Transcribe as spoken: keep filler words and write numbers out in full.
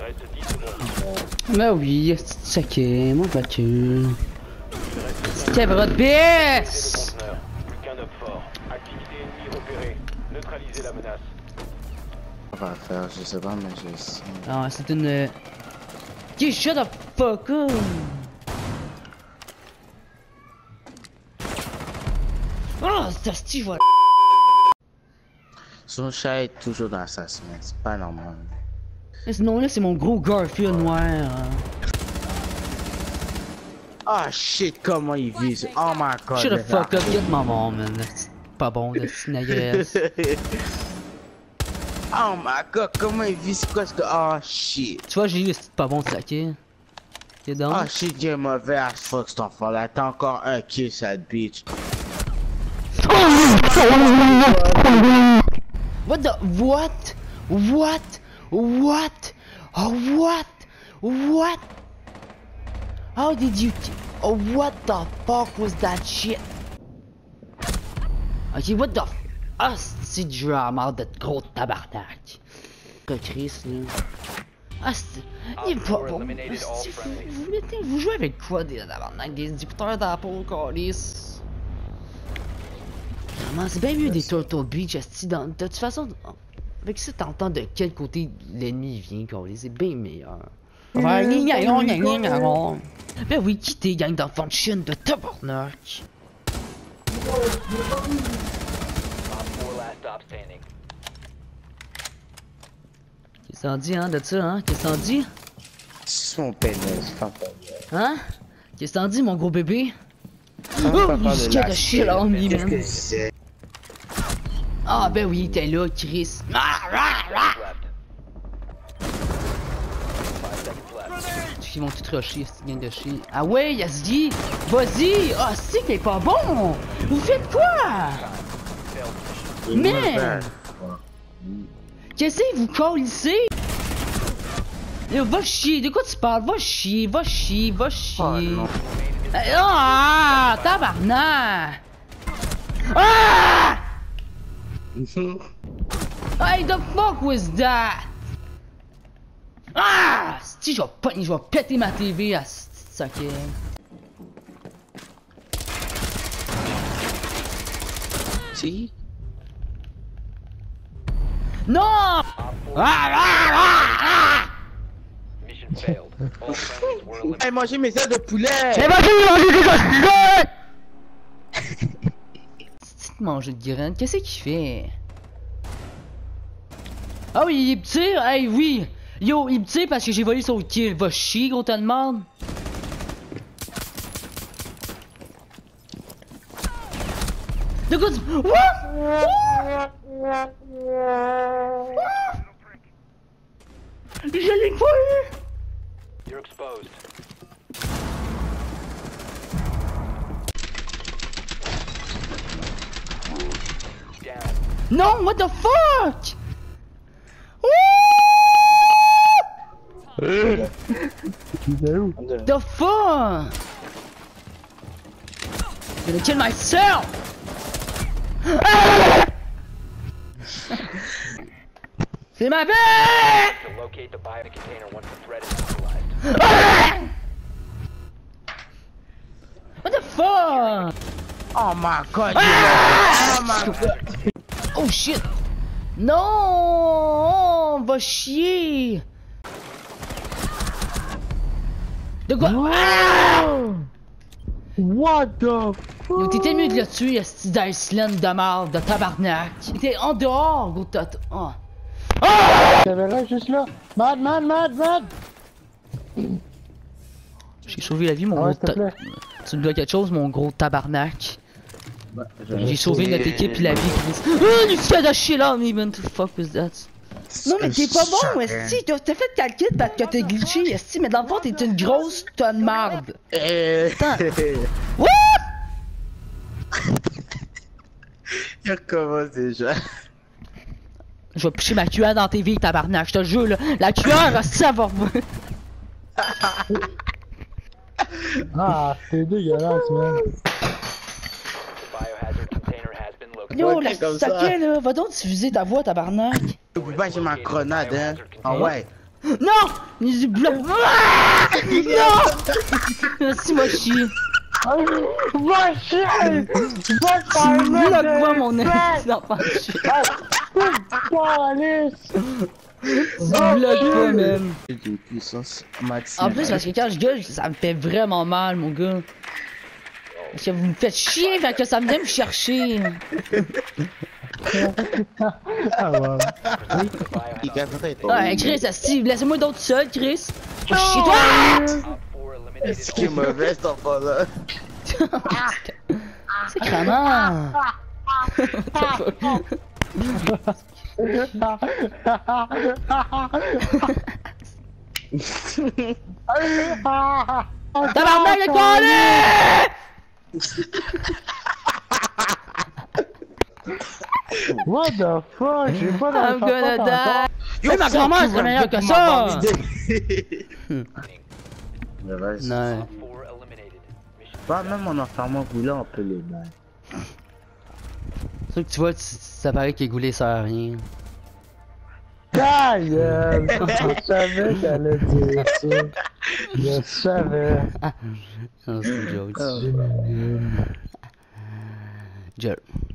Mais oui, c'est saqué, moi battu. C'était votre baisse! On va faire, je sais pas, mais j'ai ici. Ah, c'est une. Qui shut the fuck up! Oh, c'est sti, voilà! Son chat est toujours dans sa semaine, c'est pas normal. Non, là, c'est mon gros Garfield noir. Ah oh, shit, comment il vise! Oh my god! Shut the fuck up, get my mom, man. C'est pas bon, de petite négresse. Oh my god, comment il vise quoi ce que. Oh shit! Tu vois, j'ai eu c'est pas bon de saquer. T'es donc? Oh shit, j'ai mauvais as fuck cet enfant là. T'as encore un kill, cette bitch. What the? What? What? What? Oh, what? What? How did you? Oh, what the fuck was that shit? Ok, what the? Ah, c'est du drama de gros tabarnak. Que Chris, là. Ah, c'est. Il est pas bon. Si vous, vous, mettez, vous jouez avec quoi des tabarnak? Des écouteurs d'Apple, Carlis? Vraiment, c'est bien mieux des Turtle Beach, esti, dans... De toute façon, avec ça, t'entends de quel côté l'ennemi vient, Carlis, c'est bien meilleur. Ben oui, quittez, gang de function de tabarnak. Qu'est-ce qu'on dit, hein, de ça, hein? Qu'est-ce qu'on dit? C'est mon pénis, pas Hein? Qu'est-ce qu'on dit, mon gros bébé? Oh, il de chier là, on y même. Ah, ben oui, t'es là, Chris. Ah, ah, ah. Ils vont tout rusher, cette gang de chier. Ah ouais, Yazdi! Vas-y! Ah, c'est qu'il est pas bon! Vous faites quoi? Mais! Qu'est-ce que vous colissez? Va chier, de quoi tu parles? Va chier, va chier, va chier. Ah, tabarnak! Ah! Hey, the fuck was that? Ah! Si je vais pas, je vais péter ma T V à ce saquet. Si? Non! Ah, ah, ah, ah! Hey, mangez mes ailes de poulet! J'ai mangé, mangé des ailes de poulet! C'est manger de graines, qu'est-ce qu'il fait? Ah oui, il me tire, hey oui! Yo, il me tire parce que j'ai volé son kill. Va chier, gros, t'as demande. De quoi tu... What? Je l'ai pas eu! You're exposed. Non, what the fuck? The fuck? I'm gonna kill myself! C'est ma bête! To locate the bio container once the threat is neutralized. What the fuck? Oh my god! Ah! Oh my god! Oh shit! Non! Va chier! De quoi? Ah! What the fuck? Yo, t'étais mieux de le tuer, esti d'Iceland de merde, de tabarnak. T'étais en dehors, gros tot. Oh. Ah! T'avais là, juste là. Mad, mad, mad, mad! J'ai sauvé la vie, mon ouais, gros ta... Tu me dois quelque chose, mon gros tabarnak. Bah, j'ai sauvé notre équipe et la vie, Chris. Oh, Lucas de chier là, mais man, the fuck was that? Non, mais t'es pas bon, esti. T'as fait calcul parce que t'as glitché, esti. Mais dans le fond, t'es une grosse tonne de marde. Euh... What? Il commence déjà. Je vais picher ma cuillère dans tes vies, tabarnak, je te jure, là. La cuillère, ça va. Ah, c'est dégueulasse, man. Yo, la saquée, là, va donc diffuser ta voix, tabarnak. N'oublie pas, j'ai ma grenade, hein. Ah ouais. Non! Il bloque. Ah! Non! Si moi chier. Va chier! Va faire le Bloque-moi mon esti d'enfant de chien. Bloque-moi, man. De puissance En maximale. plus, parce que quand je gueule, ça me fait vraiment mal, mon gars. Parce que vous me faites chier, fait que ça me vient me chercher. Ah ouais. Il gagnerait pas. Ouais, Chris, esti, laissez-moi d'autres seuls, Chris. Va chier toi! Est-ce qu'il est mauvais cet enfant-là? C'est cramant. Tabarnak, le collé! What the fuck? J'ai pas dans I'm gonna die. Mais ma grand-mère serait meilleure que ça! Mais vas-y. Non. Pas même en enfermant Goulé, on peut les battre. C'est sûr que tu vois, tu- ça paraît qu'il est goulé sert à rien. Ta gueule! Je savais qu'elle allait dire ça. Je savais. Non, c'est une joke. Oh. Joke.